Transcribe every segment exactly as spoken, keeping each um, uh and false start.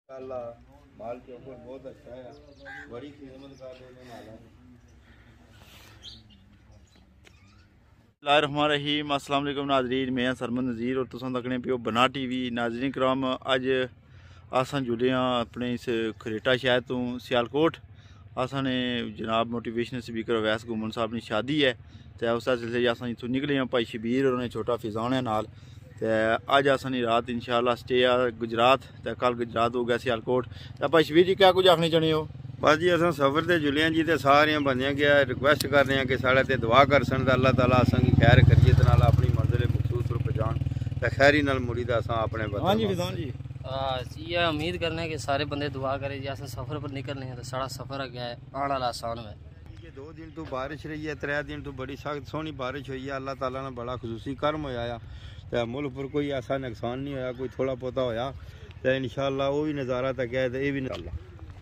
माल के ऊपर बहुत अच्छा है, बड़ी खिदमत कर रहे हैं। बिस्मिल्लाहिर्रहमानिर्रहीम। अस्सलाम वालेकुम नाज़रीन, मैं सरमद नज़ीर और तुम तकने पियो बना टीवी। नाज़रीन कराम, अज असां जुड़े हाँ अपने इस खुरेटा शहर तो सियालकोट। असां ने जनाब मोटिवेशनल स्पीकर अवैस घूमन साहब की शादी है, तो उस सिलसिले असां इत्थों निकले हाँ। भाई शबीर और छोटा फिजान है नाल। तो अज असां रात इंशाअल्लाह स्टे आ गुजरात, तो कल गुजरात हो गया सियालकोट। तो भाई शबीर जी क्या कुछ आखने चाहते हो? बस जी असां सफ़र से जुले हैं जी, तो सारे बंदियां गया रिक्वेस्ट कर रहे हैं कि साढ़े ते दुआ कर सन अल्लाह ताला असां की खैर खरीत नाल अपनी मंजिल मखसूस पर पहुंचान, तो खैरी नाल मुड़ी दा असां अपने हाँ जी फिजान जी, ये उम्मीद करने हैं कि सारे बंदे दुआ करें जी। अस सफ़र पर निकलने हैं तो सारा सफ़र अगे है आने वाला आसान है। दो दिन तो बारिश रही है, त्रै दिन तो बड़ी सख्त सोहनी बारिश हुई है। अल्लाह ताला ने बड़ा खसूसी कर्म होया, तो मुल्क पर कोई ऐसा नुकसान नहीं होया, कोई थोड़ा पोता होया। तो इंशाअल्लाह वो भी नज़ारा तक है, तो ये भी इंशाअल्लाह।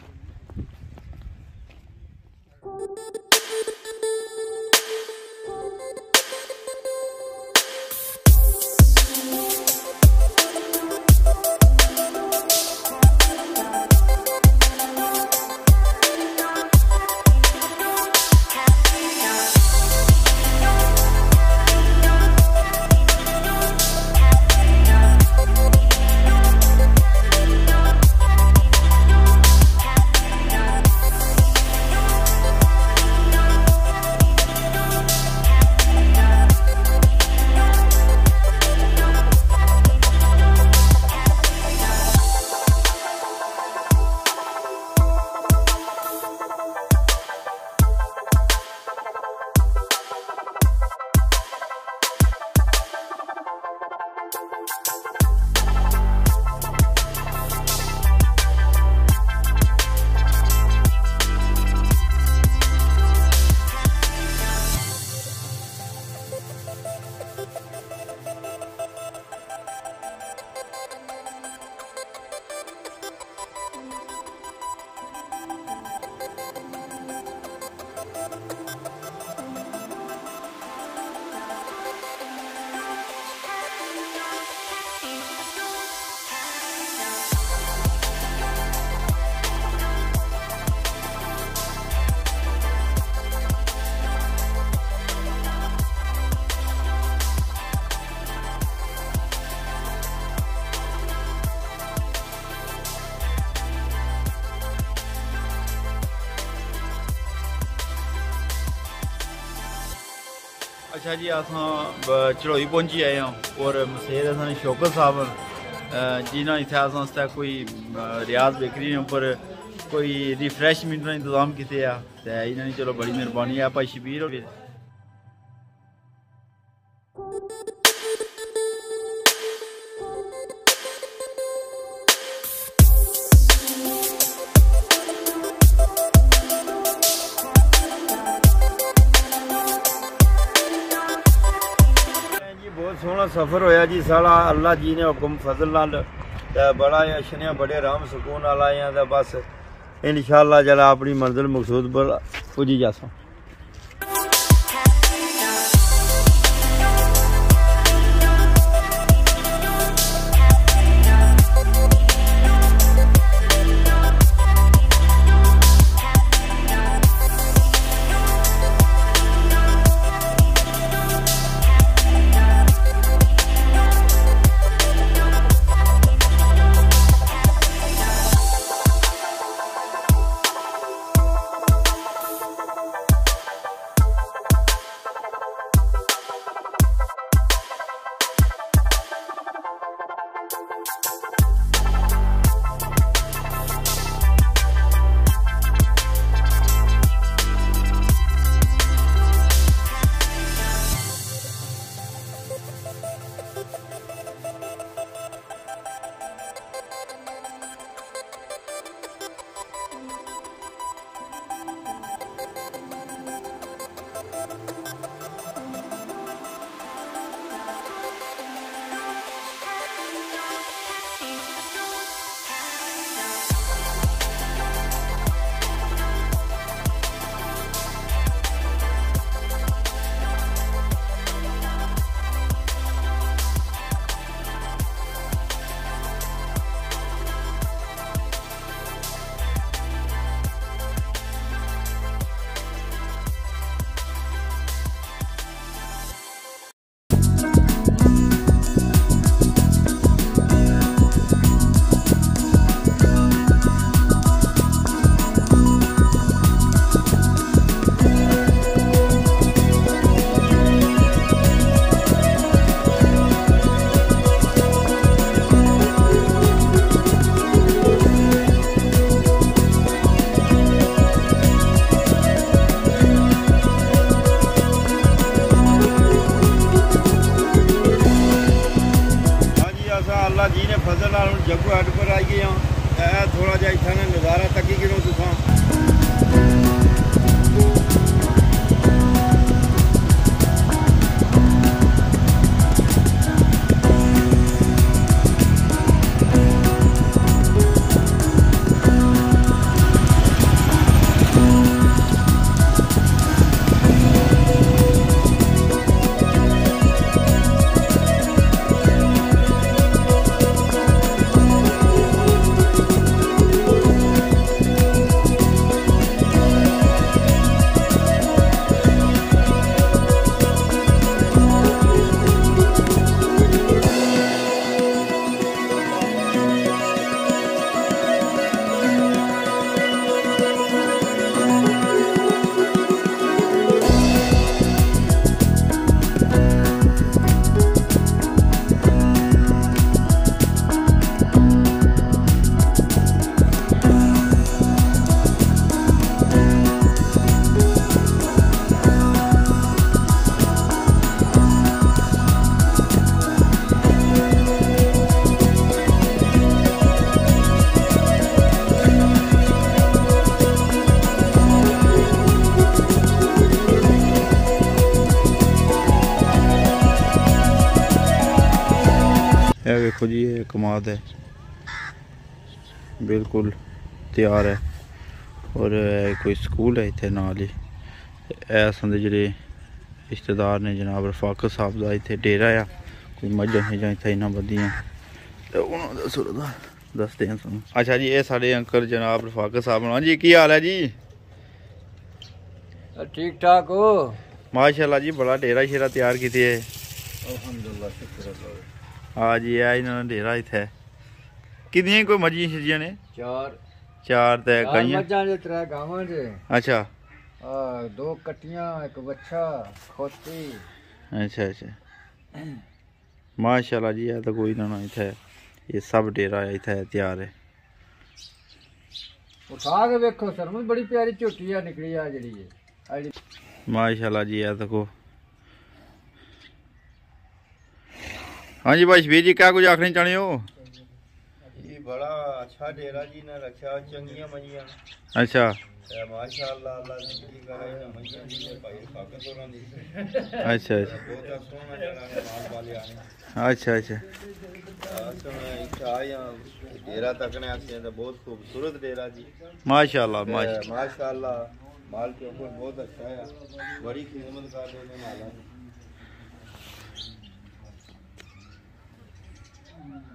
अच्छा जी, असां चढ़ोई पहुंची आए हैं और मसेद असां शौकत साहब जिन्हें इतने असां कोई रियाज बेकरी पर कोई रिफ्रैशमेंट का इंतजाम किए, तो इन्होंने चलो बड़ी मेहरबानी है। भाई शबीर और सोहना सफ़र होया जी साढ़ा। अल्लाह जी ने हुक्म फजल नाल बड़ा अशनिया बड़े राम सुकून वाला है, तो बस इंशाअल्लाह जरा अपनी मंजिल मकसूद पर पुजी जासा। तकी गिनो तुसां है देखो जी ये कमाद है बिल्कुल तैयार है और कोई स्कूल है इतने नाल ही असां दे जेह्ड़े रिश्तेदार ने जनाब रफाकत साहब का इतने डेरा आ कोई मझां शझां इत्थै इन्ना बधियां ते उन्होंने दस्सो दसदे हैं सानूं। अच्छा जी ये साढ़े अंकल जनाब रफाकत साहब हाँ जी की हाल है जी ठीक ठाक हो माशाल्लाह जी बड़ा डेरा शेरा तैयार कीते है अल्हम्दुलिल्लाह शुक्र है हाँ जी है इन्होंने डेरा इत्थै कितनियां कोई मझियां शजियां ने चार चार ते चार गाइयां मज्जां जे त्रै गावां जे अच्छा आ दो कट्टियां एक बच्चा खोती अच्छा अच्छा माशाल्लाह जी है तो कोई ना ना इत्थै ये सब डेरा इत्थै तैयार है उठा के देखो सरमन बड़ी प्यारी झोटी आ निकली आ जेड़ी है माशाल्लाह जी है तो हाँ जी भाई शबीर जी क्या कुछ आखना चाहते हो जी बड़ा अच्छा डेरा जी ने रखा चंगियां मईयां अच्छा माशाअल्लाह अल्लाह जिंदगी करे ना मईयां जी ने भाई ताकत होना दी अच्छा अच्छा बहुत सोहना जगह ने माल वाले आने अच्छा अच्छा असने इत्थे आया डेरा तकने आसे तो बहुत खूबसूरत डेरा जी माशाल्लाह माशाल्लाह माशाअल्लाह माल के ऊपर बहुत अच्छा है बड़ी खिदमत कर देने वाला है